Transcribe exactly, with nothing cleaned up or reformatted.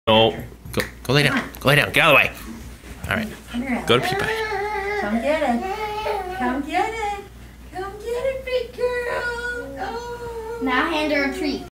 No. Go, go lay down. Go lay down. Get out of the way. All right. Come here. Go to Pea Pie. Come get it. Come get it. Come get it, big girl. Oh. Now hand her a treat.